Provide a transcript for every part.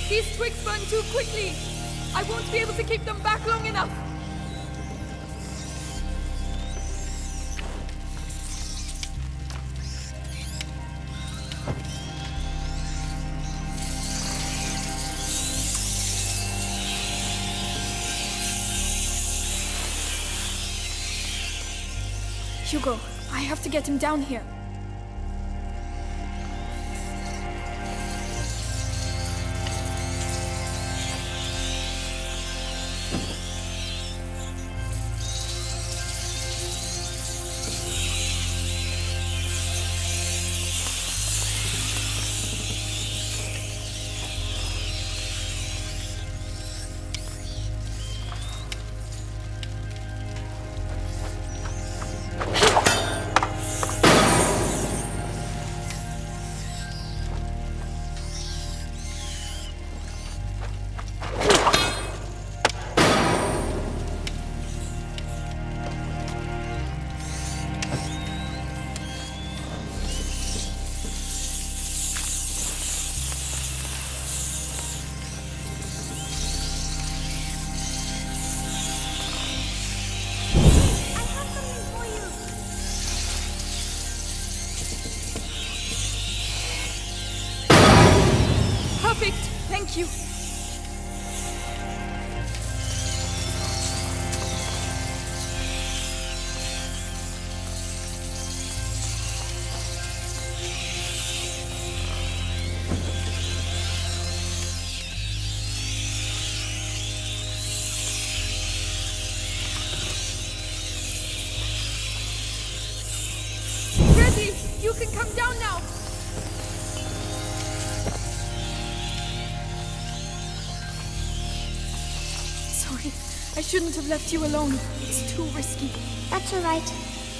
These twigs burn too quickly. I won't be able to keep them back long enough. Hugo, I have to get him down here. Thank you. Ready! You can come down now! Sorry, I shouldn't have left you alone. It's too risky. That's all right.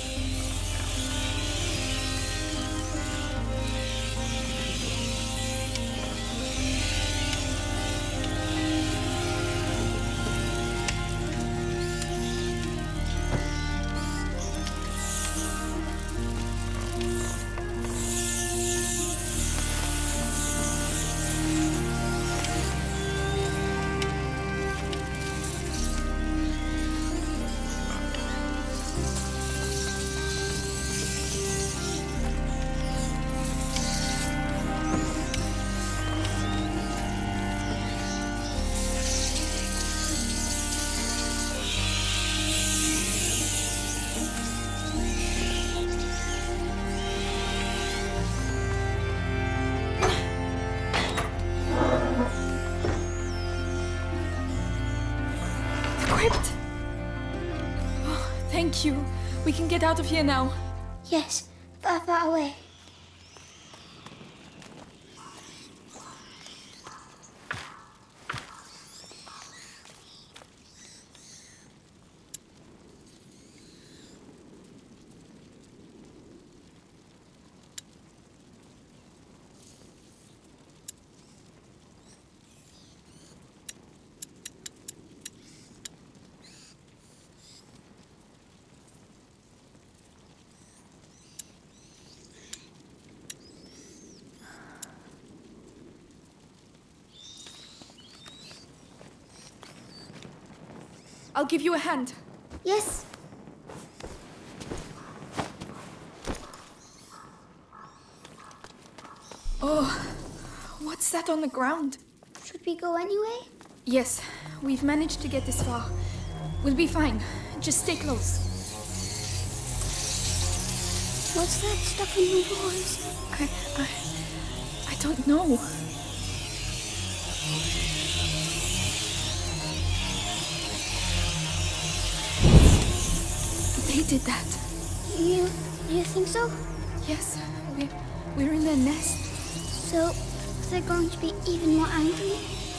Thank you. We can get out of here now. Yes, far, far away. I'll give you a hand. Yes. Oh, what's that on the ground? Should we go anyway? Yes, we've managed to get this far. We'll be fine. Just stay close. What's that stuck in the walls? I don't know. They did that. You think so? Yes, we're in their nest. So they're going to be even more angry?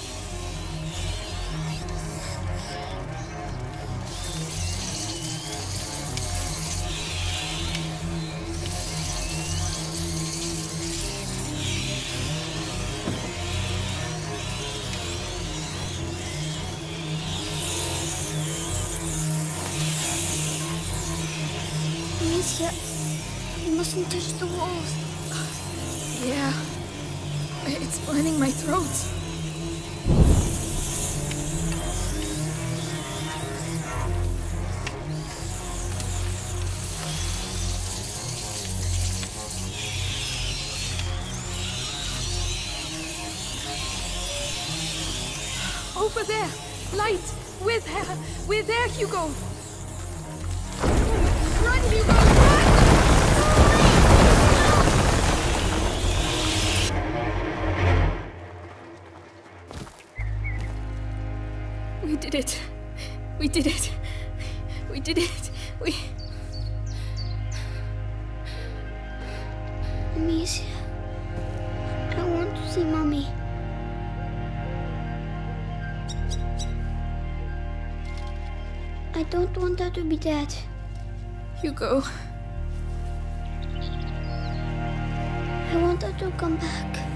You mustn't touch the walls. Yeah. It's burning my throat. Over there! Light! With her! With her, Hugo! Run, Hugo! Run! We did it. We did it. We did it. Amicia, I want to see Mommy. I don't want her to be dead. Hugo. I want her to come back.